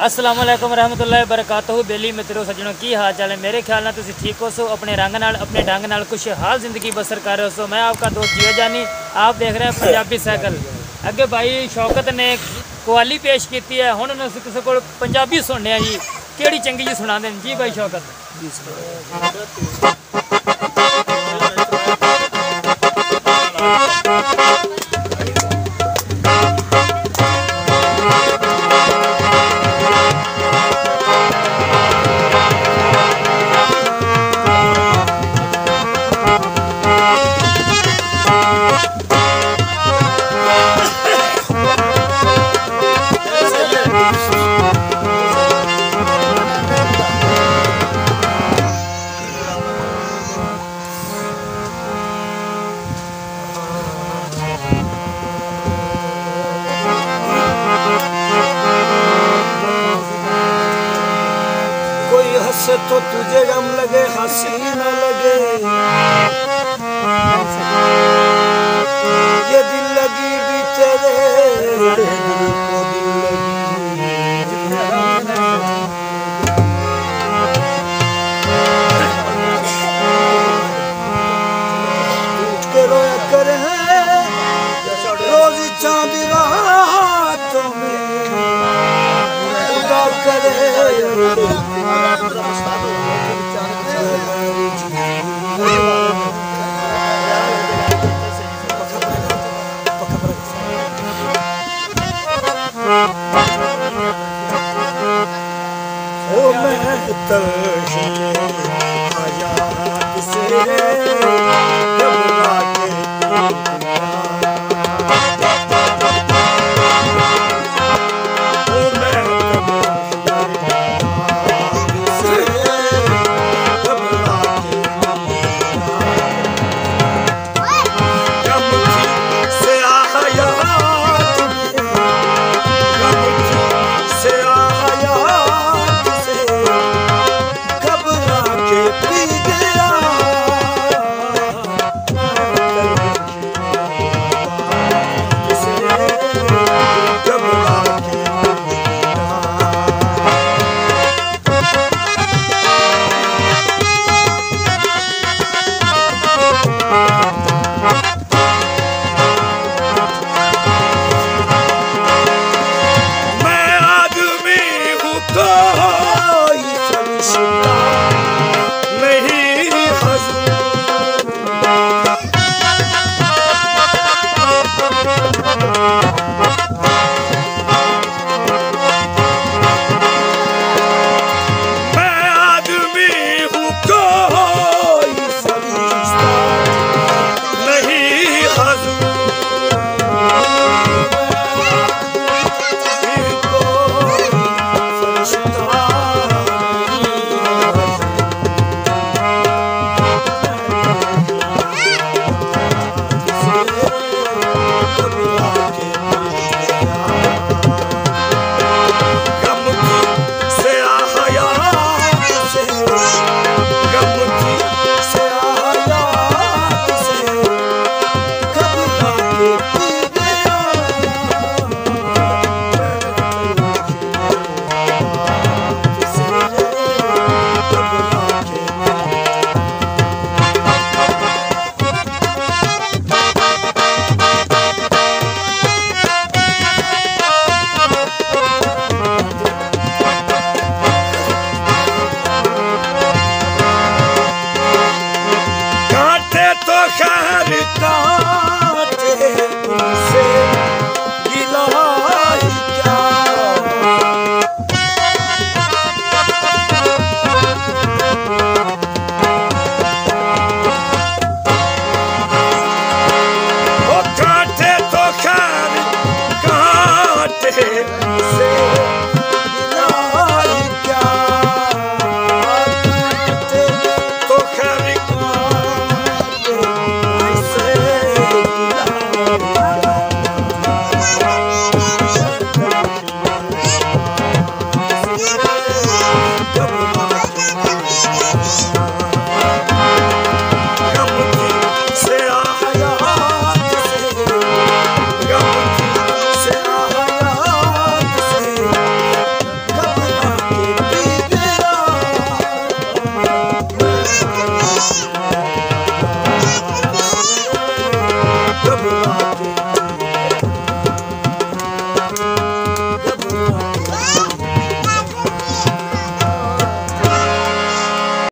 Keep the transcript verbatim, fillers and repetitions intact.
अस्सलाम वालेकुम रहमतुल्लाहि बरकातहू। बेली मित्रों सज्जनों की हाल चाल है। मेरे ख्याल में तुम ठीक हो सो, अपने रंग नाल अपने ढंग नाल खुशहाल जिंदगी बसर कर रहे हो सो। मैं आपका दोस्त जिया जानी, आप देख रहे हैं पंजाबी साइकिल। अगे भाई शौकत ने कवाली पेश की है, हुण किसी को पंजाबी सुनने जी, केड़ी चंगी जी सुना दें जी भाई शौकत। हंसे तो तुझे गम लगे, हंसी न लगे। ये दिल लगी भी तेरे दिल को दिल लगी। टूट के रोया करे रोज चांद रातों में खुदा करे। ओ मैं तलखी आया किसे